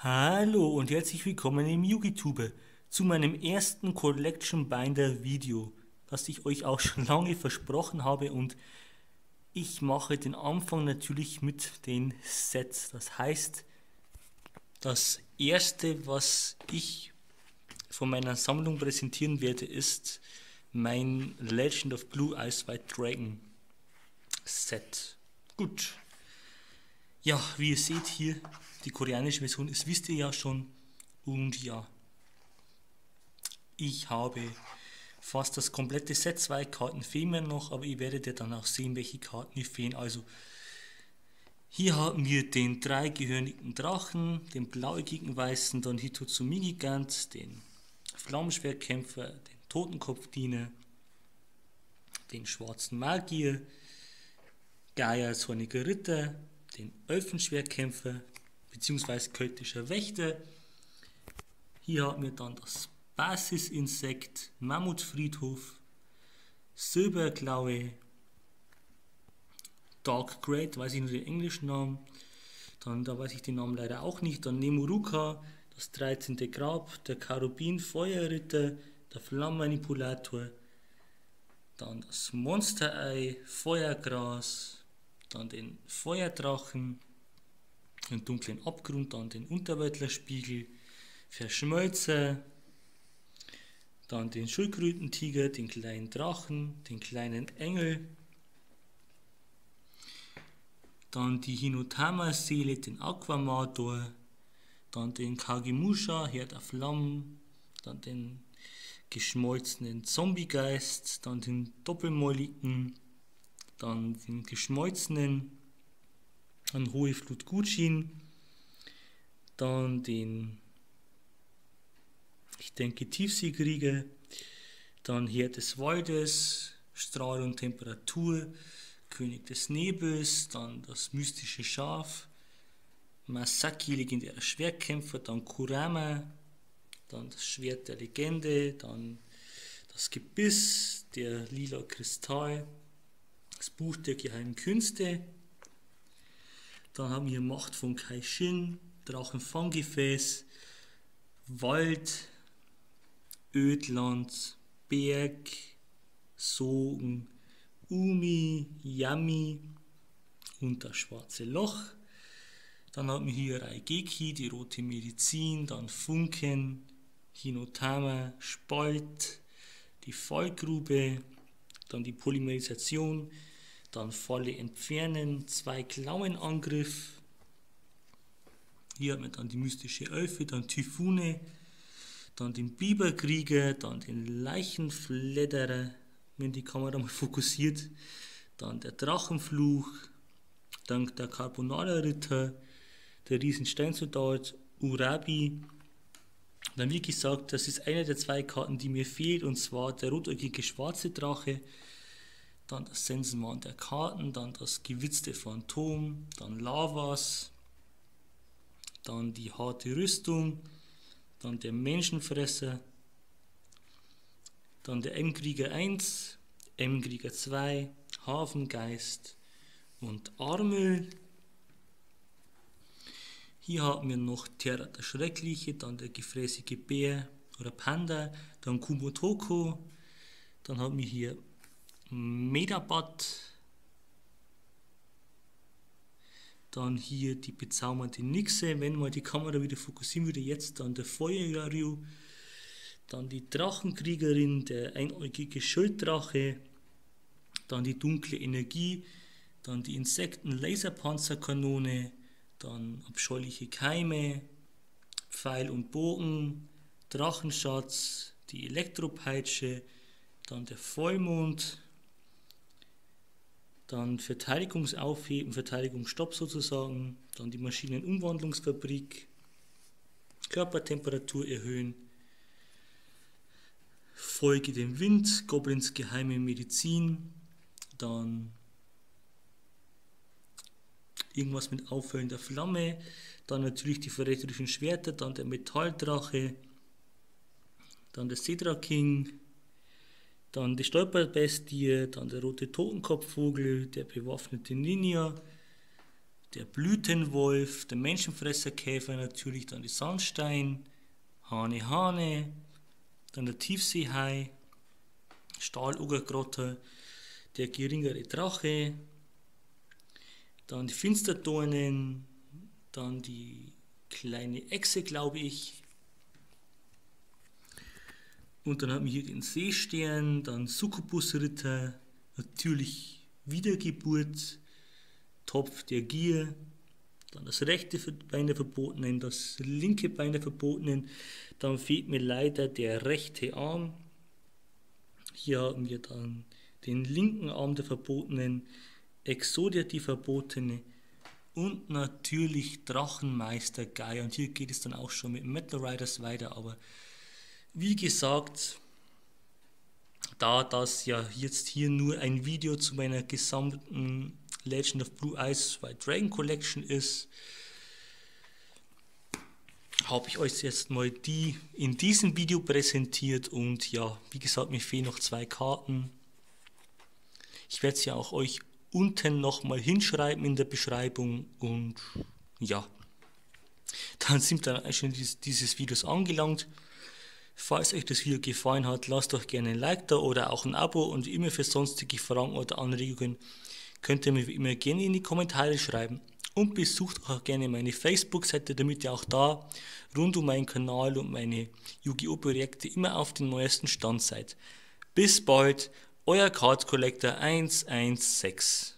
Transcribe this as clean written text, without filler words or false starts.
Hallo und herzlich willkommen im YugiTube zu meinem ersten Collection Binder Video, das ich euch auch schon lange versprochen habe, und ich mache den Anfang natürlich mit den Sets. Das heißt, das erste, was ich von meiner Sammlung präsentieren werde, ist mein Legend of Blue Eyes White Dragon Set. Gut. Ja, wie ihr seht hier, die koreanische Version, das wisst ihr ja schon. Und ja, ich habe fast das komplette Set, 2 Karten fehlen mir noch, aber ihr werdet ja dann auch sehen, welche Karten mir fehlen. Also hier haben wir den dreigehörnigen Drachen, den blauäugigen Weißen, dann Hitotsume Gigant, den Flammenschwertkämpfer, den Totenkopfdiener, den schwarzen Magier, Gaia zorniger Ritter, den Elfenschwertkämpfer bzw. keltischer Wächter. Hier haben wir dann das Basisinsekt, Mammutfriedhof, Silberklaue, Dark Great, weiß ich nur den englischen Namen, dann da weiß ich den Namen leider auch nicht, dann Nemuruka, das 13. Grab, der Karubin Feuerritter, der Flammenmanipulator, dann das Monsterei, Feuergras, dann den Feuerdrachen, den dunklen Abgrund, dann den Unterweltlerspiegel, Verschmölzer, dann den Schildkrötentiger, den kleinen Drachen, den kleinen Engel, dann die Hinotama-Seele, den Aquamator, dann den Kagemusha, Herr der Flammen, dann den geschmolzenen Zombiegeist, dann den Doppelmäuligen, dann den geschmolzenen, an Hohe Flut Gujin, dann den, ich denke, Tiefseekrieger, dann Herr des Waldes, Strahl und Temperatur, König des Nebels, dann das mystische Schaf, Masaki, legendärer Schwertkämpfer, dann Kurama, dann das Schwert der Legende, dann das Gebiss, der lila Kristall, das Buch der geheimen Künste, dann haben wir Macht von Kaishin, Drachenfanggefäß, Wald, Ödland, Berg, Sogen, Umi, Yami und das schwarze Loch. Dann haben wir hier Raigeki, die rote Medizin, dann Funken, Hinotama, Spalt, die Fallgrube, dann die Polymerisation, dann Falle entfernen, 2 Klauenangriff. Hier haben wir dann die mystische Elfe, dann Typhone, dann den Biberkrieger, dann den Leichenfledderer, wenn die Kamera mal fokussiert, dann der Drachenfluch, dann der Carbonara-Ritter, der Riesensteinsoldat, Urabi. Dann wie gesagt, das ist eine der 2 Karten, die mir fehlt, und zwar der rotäugige schwarze Drache, dann das Sensenmann der Karten, dann das gewitzte Phantom, dann Lavas, dann die harte Rüstung, dann der Menschenfresser, dann der M-Krieger 1, M-Krieger 2, Hafengeist und Armel. Hier haben wir noch Terra der Schreckliche, dann der gefräßige Bär oder Panda, dann Kumotoko, dann haben wir hier Medabat, dann hier die bezaubernde Nixe, wenn mal die Kamera wieder fokussieren würde, jetzt dann der Feuerryu, dann die Drachenkriegerin, der einäugige Schilddrache, dann die dunkle Energie, dann die Insekten-Laserpanzerkanone, dann abscheuliche Keime, Pfeil und Bogen, Drachenschatz, die Elektropeitsche, dann der Vollmond, dann Verteidigungsaufheben, Verteidigungsstopp sozusagen, dann die Maschinenumwandlungsfabrik, Körpertemperatur erhöhen, Folge dem Wind, Goblins geheime Medizin, dann irgendwas mit auffällender Flamme, dann natürlich die verräterischen Schwerter, dann der Metalldrache, dann der Cedra King, dann die Stolperbestie, dann der rote Totenkopfvogel, der bewaffnete Ninja, der Blütenwolf, der Menschenfresserkäfer natürlich, dann die Sandstein, Hane, dann der Tiefseehai, Stahlogergrotter, der geringere Drache, dann die Finsterdornen, dann die kleine Echse, glaube ich. Und dann haben wir hier den Seestern, dann Succubusritter, natürlich Wiedergeburt, Topf der Gier, dann das rechte Bein der Verbotenen, das linke Bein der Verbotenen, dann fehlt mir leider der rechte Arm. Hier haben wir dann den linken Arm der Verbotenen, Exodia die Verbotene und natürlich Drachenmeister Gaia. Und hier geht es dann auch schon mit Metal Riders weiter, aber wie gesagt, da das ja jetzt hier nur ein Video zu meiner gesamten Legend of Blue Eyes White Dragon Collection ist, habe ich euch jetzt mal die in diesem Video präsentiert. Und ja, wie gesagt, mir fehlen noch 2 Karten. Ich werde sie auch euch unten nochmal hinschreiben in der Beschreibung. Und ja, dann sind wir schon dieses Videos angelangt. Falls euch das Video gefallen hat, lasst doch gerne ein Like da oder auch ein Abo, und immer für sonstige Fragen oder Anregungen könnt ihr mir wie immer gerne in die Kommentare schreiben, und besucht auch gerne meine Facebook-Seite, damit ihr auch da rund um meinen Kanal und meine Yu-Gi-Oh! Projekte immer auf dem neuesten Stand seid. Bis bald, euer Card Collector 116.